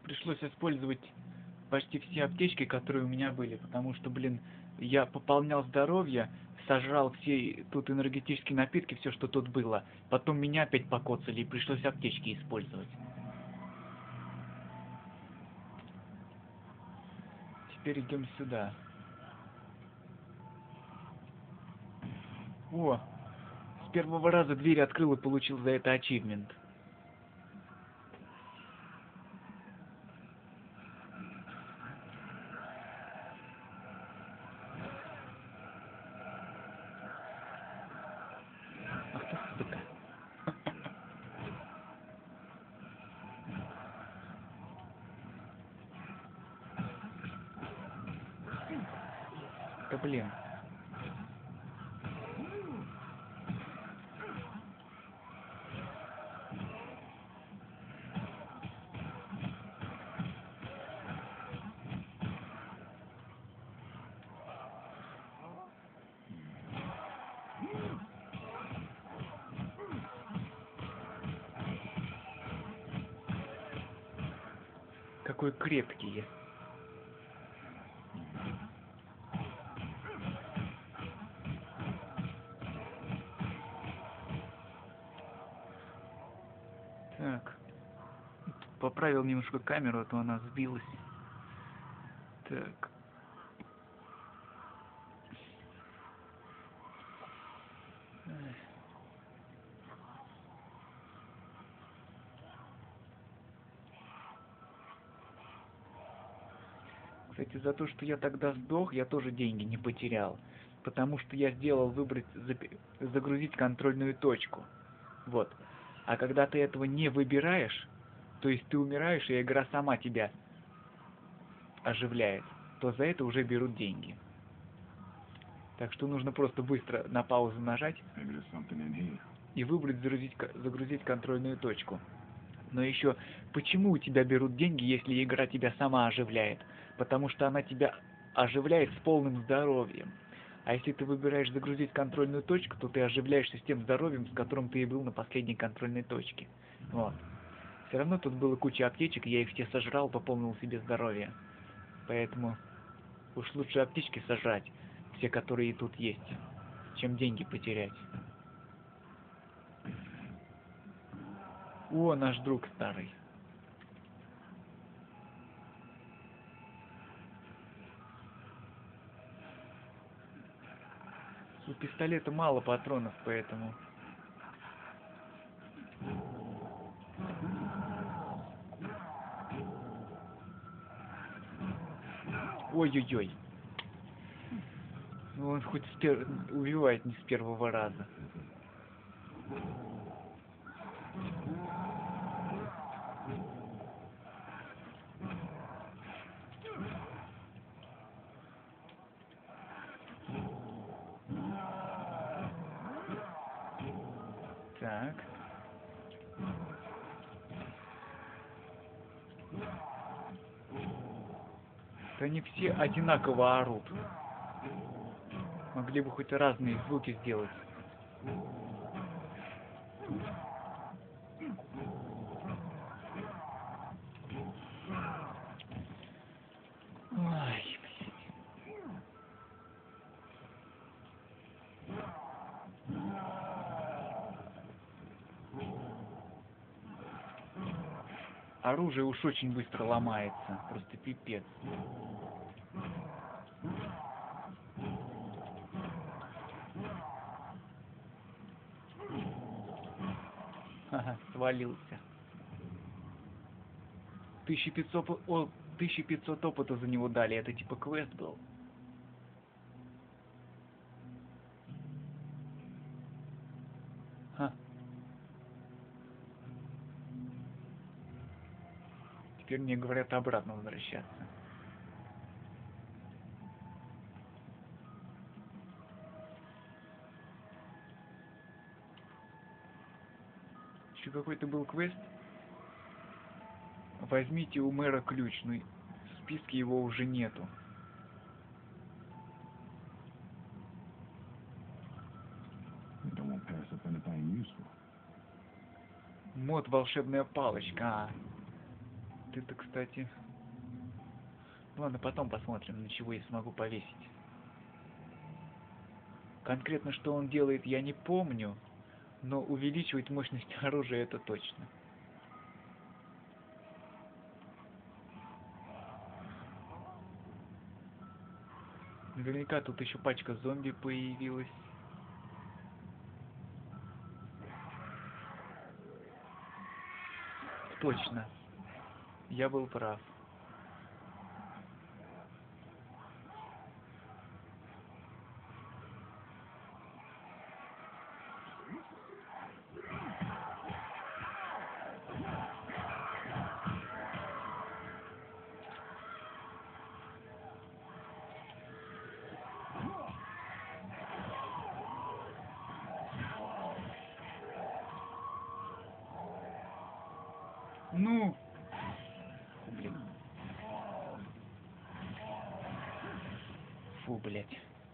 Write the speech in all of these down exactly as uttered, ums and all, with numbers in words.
пришлось использовать почти все аптечки, которые у меня были, потому что, блин, я пополнял здоровье, сожрал все тут энергетические напитки, все, что тут было. Потом меня опять покоцали, и пришлось аптечки использовать. Теперь идем сюда. О, с первого раза дверь открыл и получил за это ачивмент. Ах ты, сука. Да блин. Какой крепкий. Так. Поправил немножко камеру, а то она сбилась. Так. Кстати, за то, что я тогда сдох, я тоже деньги не потерял. Потому что я сделал выбрать, загрузить контрольную точку. Вот. А когда ты этого не выбираешь, то есть ты умираешь, и игра сама тебя оживляет, то за это уже берут деньги. Так что нужно просто быстро на паузу нажать и выбрать загрузить, загрузить контрольную точку. Но еще, почему у тебя берут деньги, если игра тебя сама оживляет? Потому что она тебя оживляет с полным здоровьем. А если ты выбираешь загрузить контрольную точку, то ты оживляешься с тем здоровьем, с которым ты и был на последней контрольной точке. Вот. Все равно тут было куча аптечек, я их все сожрал, пополнил себе здоровье. Поэтому уж лучше аптечки сожрать, все, которые тут есть, чем деньги потерять. О, наш друг старый. У пистолета мало патронов, поэтому... Ой-ой-ой. Ну он хоть с пер... убивает не с первого раза. Так. Да они все одинаково орут. Могли бы хоть разные звуки сделать. Ой, блин. Оружие уж очень быстро ломается. Просто пипец. Ага, свалился. тысяча пятьсот, о, тысяча пятьсот опыта за него дали. Это типа квест был. Ха. Теперь мне говорят обратно возвращаться. Еще какой-то был квест. Возьмите у мэра ключ, но в списке его уже нету. Мод волшебная палочка. А. Вот это, кстати... Ладно, потом посмотрим, на чего я смогу повесить. Конкретно, что он делает, я не помню, но увеличивать мощность оружия это точно. Наверняка тут еще пачка зомби появилась. Точно. Я был прав. Ну, блин. Фу, блядь.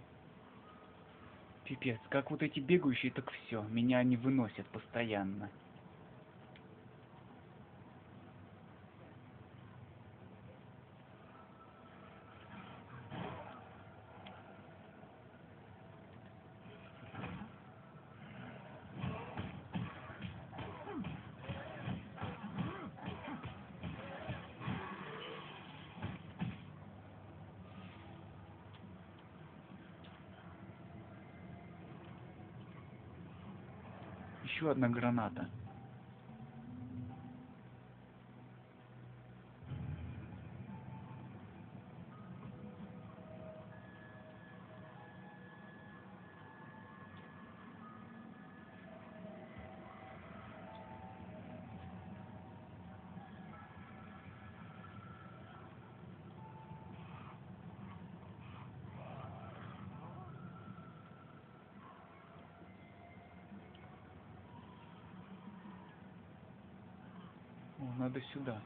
Пипец, как вот эти бегающие, так все, меня они выносят постоянно. Еще одна граната. О, надо сюда.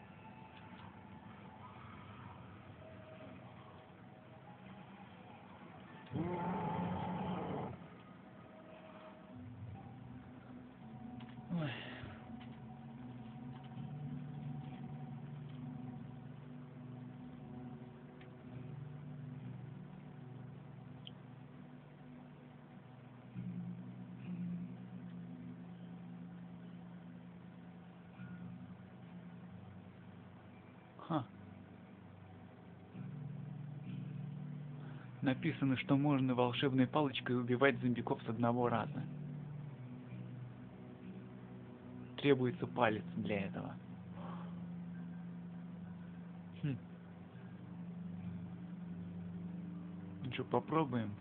Ой. Ха. Написано, что можно волшебной палочкой убивать зомбиков с одного раза. Требуется палец для этого. Хм. Ну что, попробуем?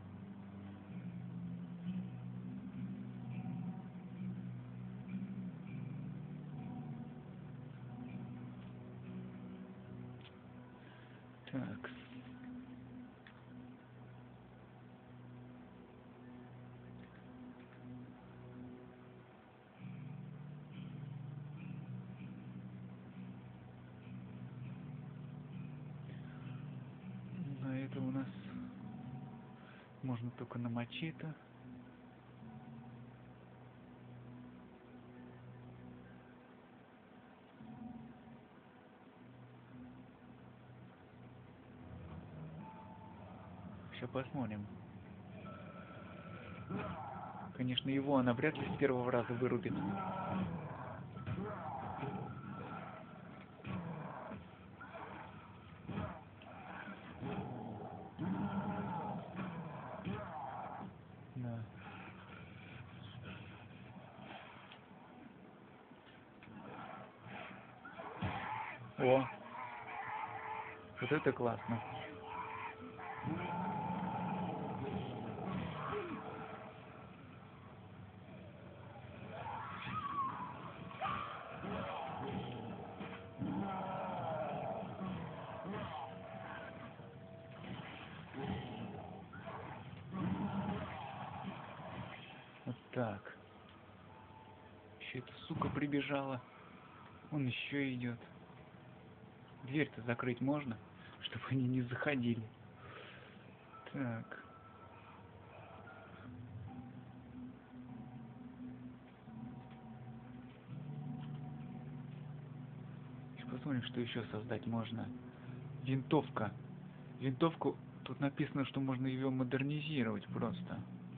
Так. На это у нас можно только на мачете. Сейчас посмотрим. Конечно, его она вряд ли с первого раза вырубит. Да. О! Вот это классно. Вот так. Еще эта сука прибежала. Он еще идет. Дверь-то закрыть можно, чтобы они не заходили. Так. Сейчас посмотрим, что еще создать можно. Винтовка. Винтовку, тут написано, что можно ее модернизировать просто.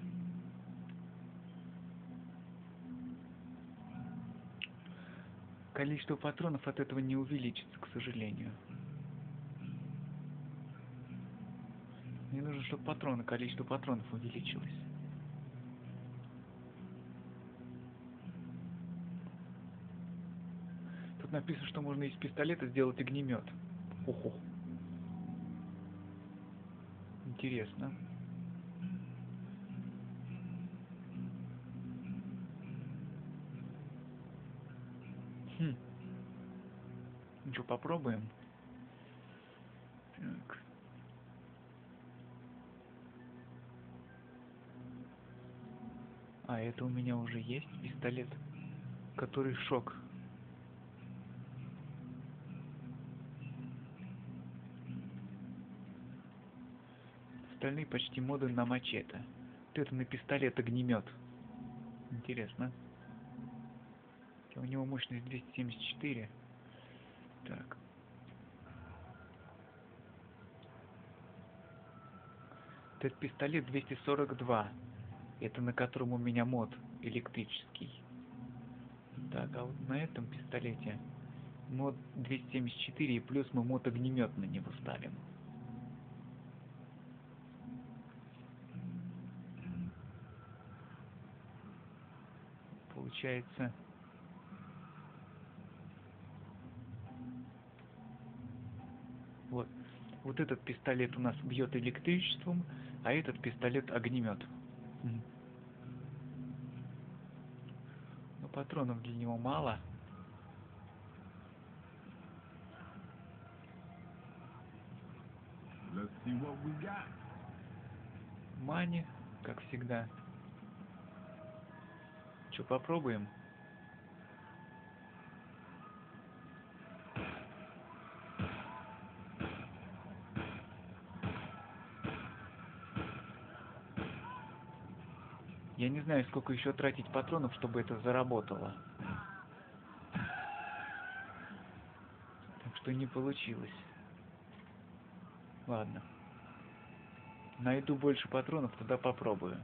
Количество патронов от этого не увеличится, к сожалению. Мне нужно, чтобы патроны, количество патронов увеличилось. Тут написано, что можно из пистолета сделать огнемет. Охо. Интересно. Хм. Ну что, попробуем? Так. А, это у меня уже есть пистолет, который шок. Остальные почти моды на мачете. Вот это на пистолет огнемет. Интересно. У него мощность двести семьдесят четыре. Так. Этот пистолет двести сорок два. Это на котором у меня мод электрический. Так, а вот на этом пистолете мод двести семьдесят четыре, и плюс мы мод огнемет на него ставим. Получается... Вот. Вот этот пистолет у нас бьет электричеством, а этот пистолет огнемет. Но патронов для него мало. Мани, как всегда. Что, попробуем? Я не знаю, сколько еще тратить патронов, чтобы это заработало. Так что не получилось. Ладно. Найду больше патронов, тогда попробую.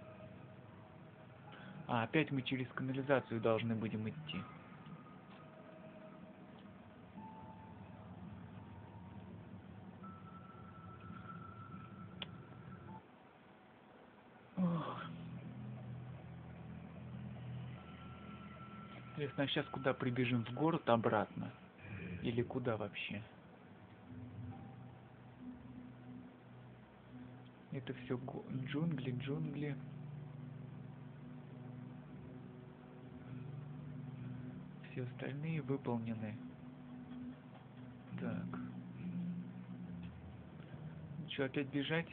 А, опять мы через канализацию должны будем идти. Ох. Интересно, а сейчас куда прибежим? В город обратно? Или куда вообще? Это все джунгли, джунгли. Все остальные выполнены. Так. Ну что, опять бежать?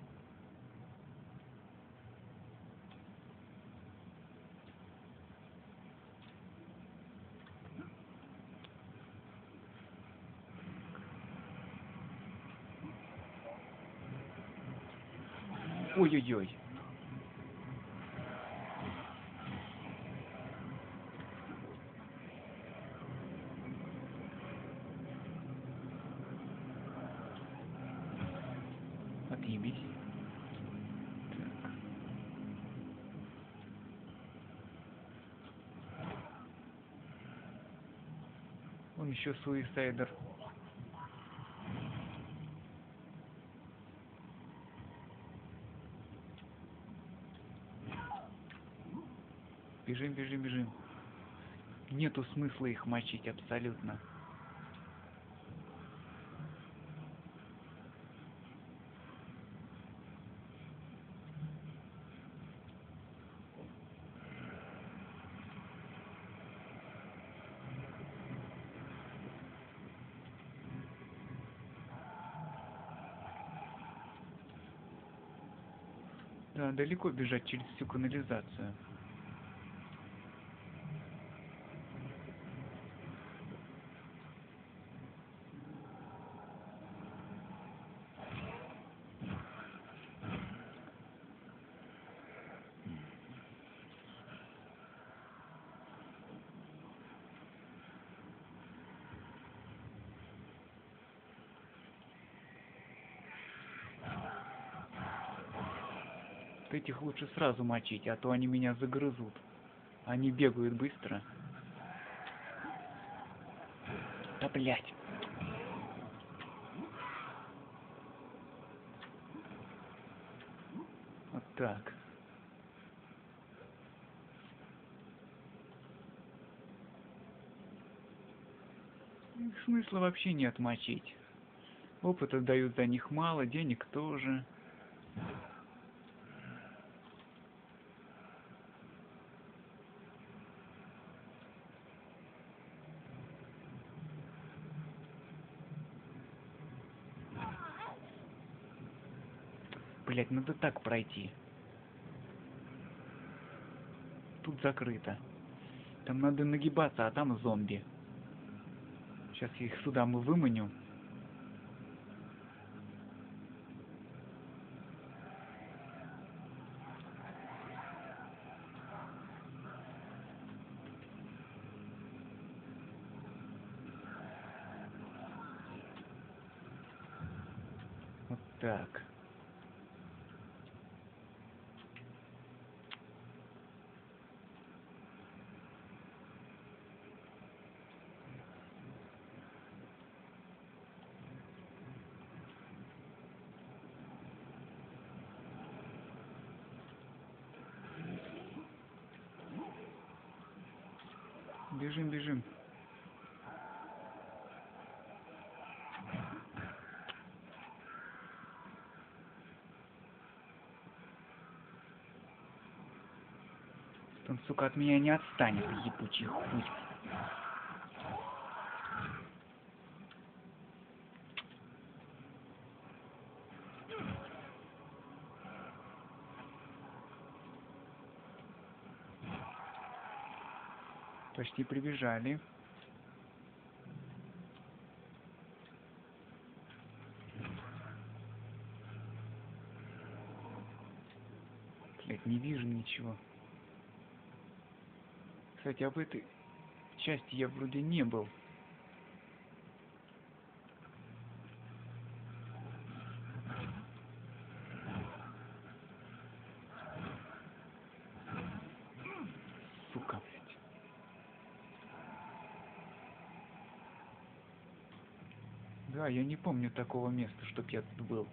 Ой-ой-ой. Отъебись. Так. Он еще суисайдер. Бежим, бежим, бежим. Нету смысла их мочить абсолютно. Да, далеко бежать через всю канализацию. этих лучше сразу мочить, а то они меня загрызут. Они бегают быстро. Да блять. Вот так. Смысла вообще нет мочить. Опыта дают за них мало, денег тоже. Блять, надо так пройти. Тут закрыто. Там надо нагибаться, а там зомби. Сейчас я их сюда мы выманю. Вот так. Бежим, бежим. Он, сука, от меня не отстанет, ебучий хуй. Почти прибежали. Блять, не вижу ничего. Кстати, об этой части я вроде не был. Сука, блядь. Да, я не помню такого места, чтоб я тут был.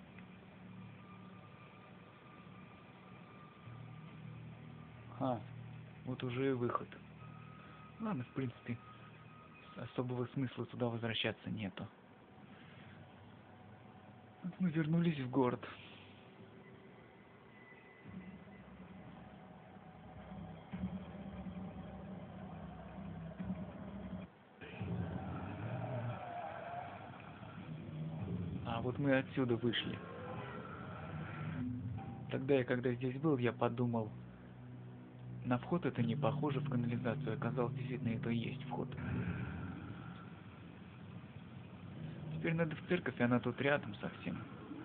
А, вот уже и выход. Ладно, в принципе, особого смысла туда возвращаться нету. Вот мы вернулись в город. А вот мы отсюда вышли. Тогда я, когда здесь был, я подумал, на вход это не похоже в канализацию. Оказалось, действительно, это и есть вход. Теперь надо в церковь, и она тут рядом совсем.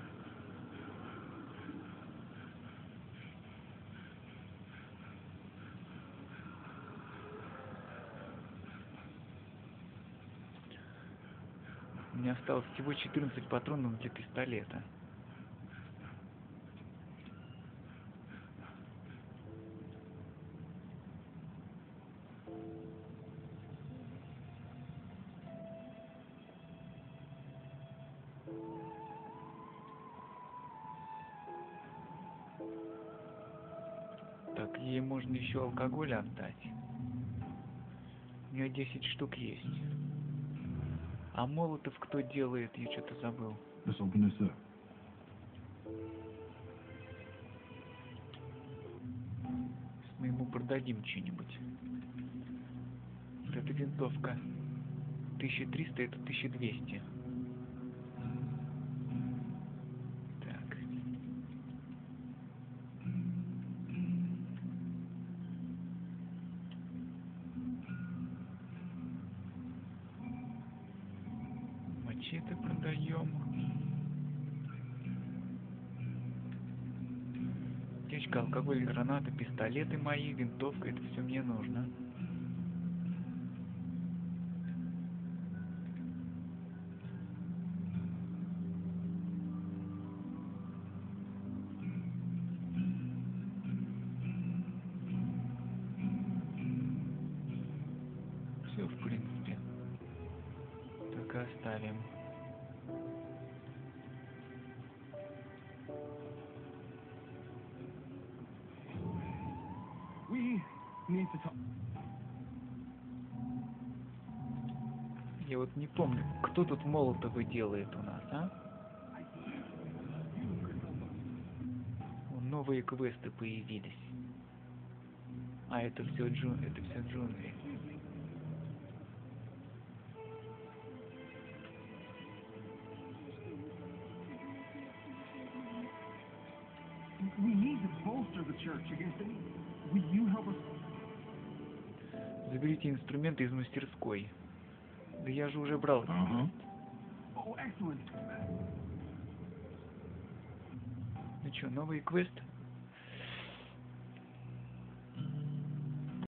У меня осталось всего четырнадцать патронов для пистолета. Так, ей можно еще алкоголь отдать. У нее десять штук есть. А молотов кто делает? Я что-то забыл. Мы ему продадим что-нибудь. Вот эта винтовка тысяча триста, это тысяча двести. Так. Мачете продаем. Аптечка, алкоголь, гранаты, пистолеты мои, винтовка, это все мне нужно. поставим. Я вот не помню, кто тут молотовы делает у нас, а? Новые квесты появились. А это все джун, это все джунгли. Заберите инструменты из мастерской. Да я же уже брал. Uh-huh. Ну что, новый квест?